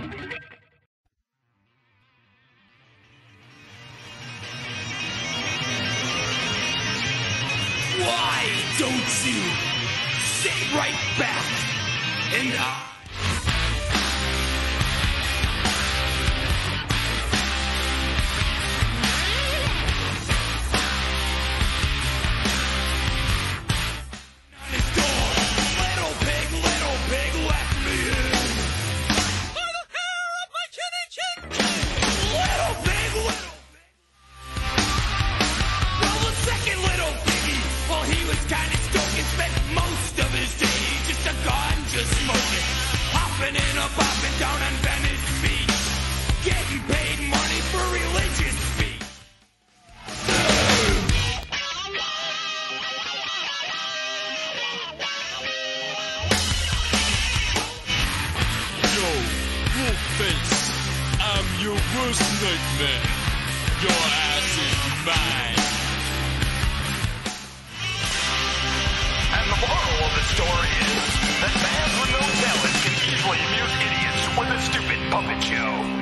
Why don't you sit right back and bopping down on Venice Beach, getting paid money for religious speech. Yo, Wolfface, I'm your worst nightmare. Your ass is mine. And the moral of the story is that fans with no talent can easily amuse idiots with a stupid puppet show.